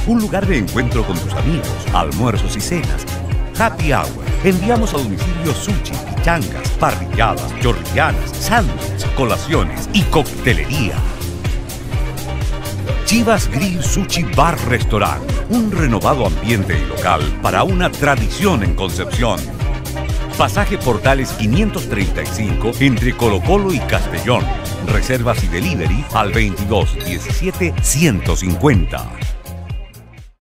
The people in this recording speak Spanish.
un lugar de encuentro con tus amigos, almuerzos y cenas. Happy Hour. Enviamos a domicilio sushi, pichangas, parrilladas, chorrillanas, sándwiches, colaciones y coctelería. Chivas Grill Sushi Bar Restaurant. Un renovado ambiente y local para una tradición en Concepción. Pasaje Portales 535 entre Colo Colo y Castellón. Reservas y delivery al 22 17 150.